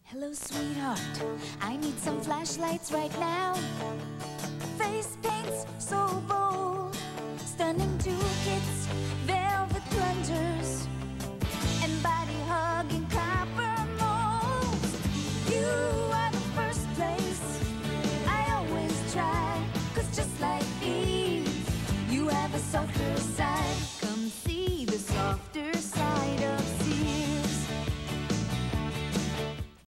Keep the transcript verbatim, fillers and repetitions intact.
Hello, sweetheart, I need some flashlights right now. Face paints so bold, stunning duets, velvet plungers, and body-hugging copper molds. You are the first place I always try, 'cause just like Eve, you have a softer side.